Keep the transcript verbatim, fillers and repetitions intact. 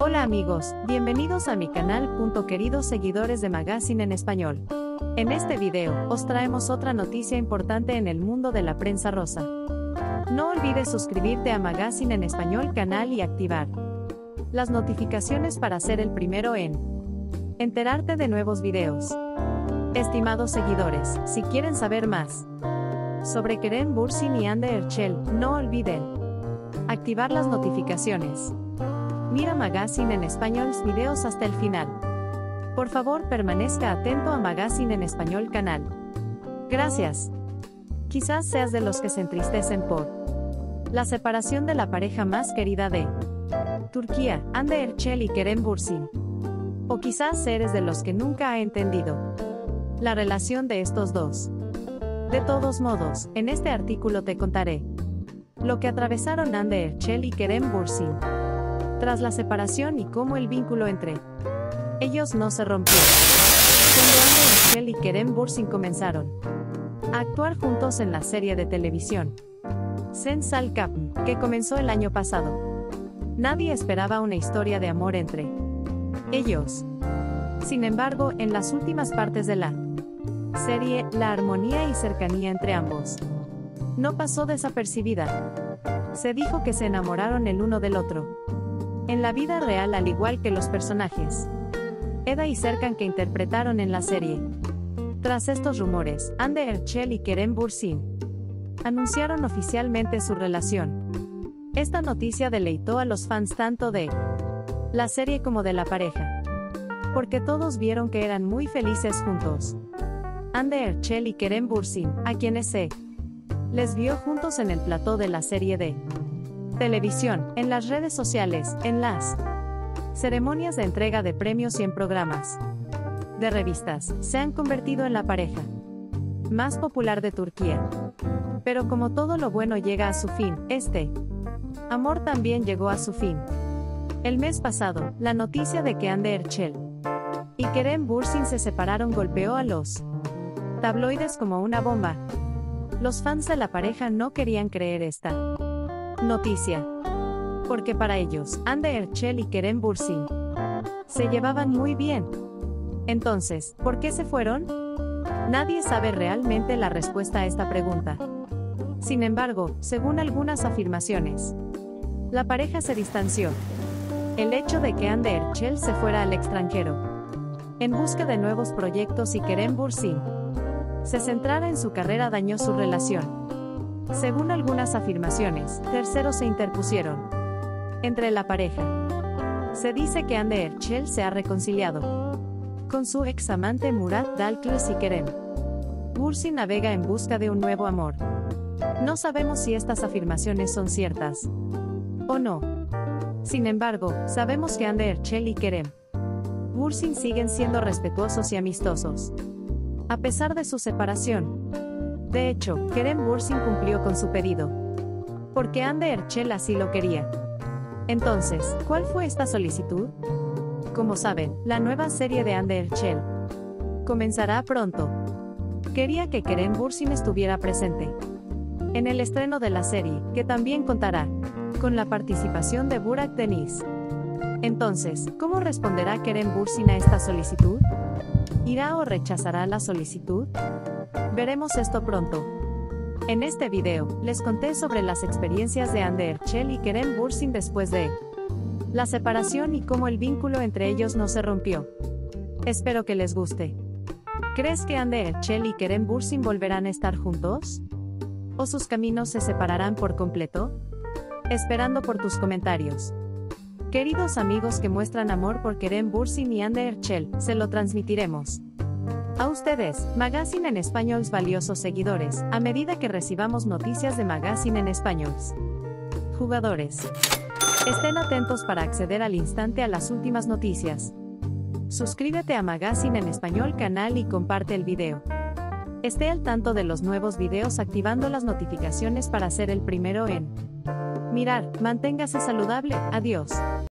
Hola amigos, bienvenidos a mi canal. Queridos seguidores de Magazine en Español. En este video, os traemos otra noticia importante en el mundo de la prensa rosa. No olvides suscribirte a Magazine en Español canal y activar las notificaciones para ser el primero en enterarte de nuevos videos. Estimados seguidores, si quieren saber más sobre Kerem Bürsin y Hande Erçel, no olviden activar las notificaciones. Mira Magazine en Español videos hasta el final. Por favor, permanezca atento a Magazine en Español canal. Gracias. Quizás seas de los que se entristecen por la separación de la pareja más querida de Turquía, Hande Erçel y Kerem Bürsin. O quizás eres de los que nunca ha entendido la relación de estos dos. De todos modos, en este artículo te contaré lo que atravesaron Hande Erçel y Kerem Bürsin tras la separación y cómo el vínculo entre ellos no se rompió. Cuando Hande Erçel y Kerem Bürsin comenzaron a actuar juntos en la serie de televisión Sen Sal Kapım, que comenzó el año pasado, nadie esperaba una historia de amor entre ellos. Sin embargo, en las últimas partes de la serie, la armonía y cercanía entre ambos no pasó desapercibida. Se dijo que se enamoraron el uno del otro en la vida real, al igual que los personajes Eda y Serkan que interpretaron en la serie. Tras estos rumores, Hande Erçel y Kerem Bürsin anunciaron oficialmente su relación. Esta noticia deleitó a los fans tanto de la serie como de la pareja, porque todos vieron que eran muy felices juntos. Hande Erçel y Kerem Bürsin, a quienes se les vio juntos en el plató de la serie de televisión, en las redes sociales, en las ceremonias de entrega de premios y en programas de revistas, se han convertido en la pareja más popular de Turquía. Pero como todo lo bueno llega a su fin, este amor también llegó a su fin. El mes pasado, la noticia de que Hande Erçel y Kerem Bürsin se separaron golpeó a los tabloides como una bomba. Los fans de la pareja no querían creer esta noticia, porque para ellos, Hande Erçel y Kerem Bürsin se llevaban muy bien. Entonces, ¿por qué se fueron? Nadie sabe realmente la respuesta a esta pregunta. Sin embargo, según algunas afirmaciones, la pareja se distanció. El hecho de que Hande Erçel se fuera al extranjero en busca de nuevos proyectos y Kerem Bürsin se centrara en su carrera dañó su relación. Según algunas afirmaciones, terceros se interpusieron entre la pareja. Se dice que Hande Erçel se ha reconciliado con su ex amante Murat Dalkılıç y Kerem Bürsin navega en busca de un nuevo amor. No sabemos si estas afirmaciones son ciertas o no. Sin embargo, sabemos que Hande Erçel y Kerem Bürsin siguen siendo respetuosos y amistosos a pesar de su separación. De hecho, Kerem Bürsin cumplió con su pedido, porque Hande Erçel así lo quería. Entonces, ¿cuál fue esta solicitud? Como saben, la nueva serie de Hande Erçel comenzará pronto. Quería que Kerem Bürsin estuviera presente en el estreno de la serie, que también contará con la participación de Burak Deniz. Entonces, ¿cómo responderá Kerem Bürsin a esta solicitud? ¿Irá o rechazará la solicitud? Veremos esto pronto. En este video, les conté sobre las experiencias de Hande Erçel y Kerem Bürsin después de la separación y cómo el vínculo entre ellos no se rompió. Espero que les guste. ¿Crees que Hande Erçel y Kerem Bürsin volverán a estar juntos? ¿O sus caminos se separarán por completo? Esperando por tus comentarios. Queridos amigos que muestran amor por Kerem Bürsin y Hande Erçel, se lo transmitiremos a ustedes, Magazine en Español, valiosos seguidores, a medida que recibamos noticias de Magazine en Español. Jugadores, estén atentos para acceder al instante a las últimas noticias. Suscríbete a Magazine en Español canal y comparte el video. Esté al tanto de los nuevos videos activando las notificaciones para ser el primero en mirar. Manténgase saludable. Adiós.